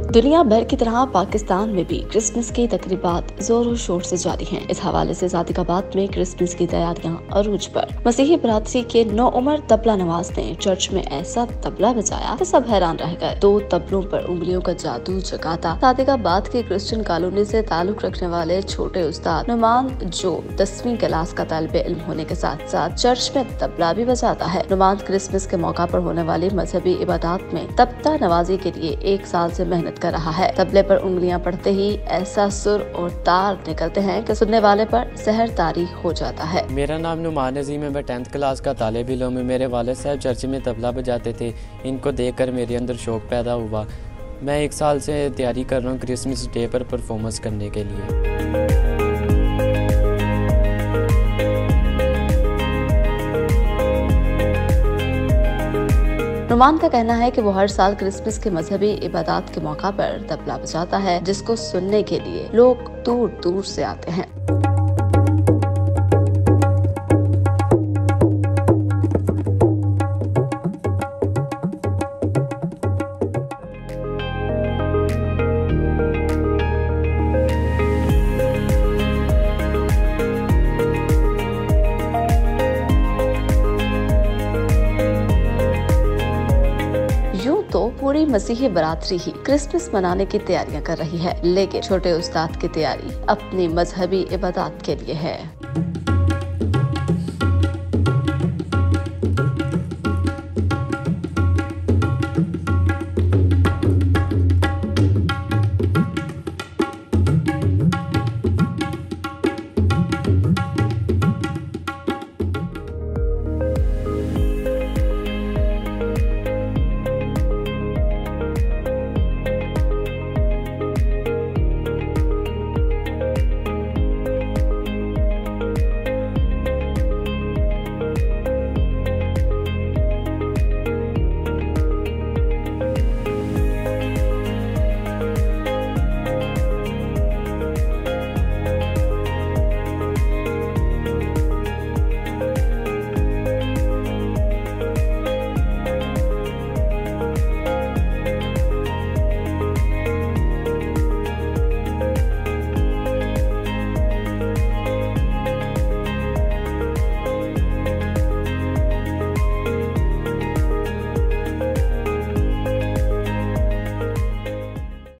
दुनिया भर की तरह पाकिस्तान में भी क्रिसमस की तकरीबात जोरों शोर से जारी हैं। इस हवाले से सादिकाबाद में क्रिसमस की तैयारियां अरूज पर। मसीही बरादरी के नौउमर तबला नवाज ने चर्च में ऐसा तबला बजाया कि सब हैरान रह गए। 2 तबलों पर उंगलियों का जादू जगाता सादिकाबाद के क्रिश्चियन कॉलोनी से ताल्लुक रखने वाले छोटे उस्ताद नुमान, जो 10वीं क्लास का तालिबे इल्म होने के साथ साथ चर्च में तबला भी बजाता है। नुमान क्रिसमस के मौका पर होने वाली मजहबी इबादत में तबला नवाजी के लिए 1 साल से मेहनत कर रहा है। तबले पर उंगलियां पड़ते ही ऐसा सुर और तार निकलते हैं कि सुनने वाले पर सहर तारी हो जाता है। मेरा नाम नुमान नज़ीम है। मैं 10th क्लास का तालिब इल्म हूं। मेरे वालिद साहब चर्च में तबला बजाते थे। इनको देखकर मेरे अंदर शौक पैदा हुआ। मैं 1 साल से तैयारी कर रहा हूँ क्रिसमस डे पर परफॉर्मेंस करने के लिए। नुमान का कहना है कि वो हर साल क्रिसमस के मजहबी इबादत के मौका पर तबला बजाता है, जिसको सुनने के लिए लोग दूर दूर से आते हैं। तो पूरी मसीही बरादरी ही क्रिसमस मनाने की तैयारियां कर रही है, लेकिन छोटे उस्ताद की तैयारी अपनी मजहबी इबादत के लिए है।